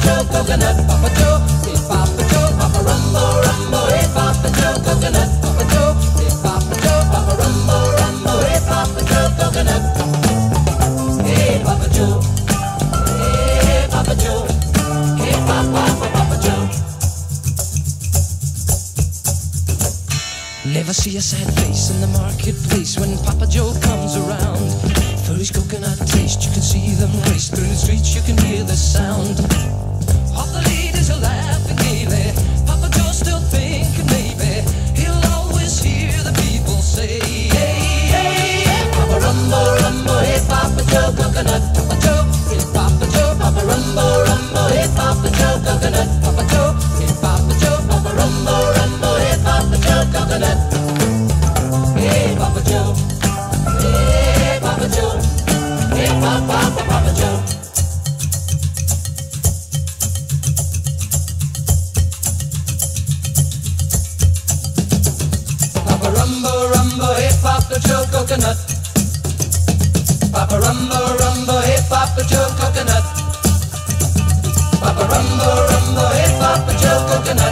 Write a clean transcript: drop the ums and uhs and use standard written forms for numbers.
Joe coconut, Papa Joe, hey Papa Joe, Papa Rumbo Rumbo, hey Papa Joe coconut, Papa Joe, hey Papa Joe, Papa Rumbo Rumbo, hey Papa Joe coconut, hey Papa Joe, hey Papa Joe, hey Papa Joe. Never see a sad face in the marketplace when Papa Joe comes around. For his coconut taste, you can see them race through the streets, you can hear the sound. All the ladies are laughing gaily. Papa Joe's still thinking maybe he'll always hear the people say, hey, hey, hey, Papa Rumbo Rumbo, hey Papa Joe coconut, Papa Joe, hey Papa Joe, Papa Rumbo Rumbo, hey Papa Joe coconut, Papa Joe, hey Papa Joe, Papa Rumbo Rumbo, hey Papa Joe coconut, hey Papa Joe, hey Papa Joe, hey Papa Joe. Papa Rumbo Rumbo, hey Papa Joe coconut. Papa Rumbo Rumbo, hey Papa Joe coconut. Papa Rumbo Rumbo, hey Papa Joe coconut.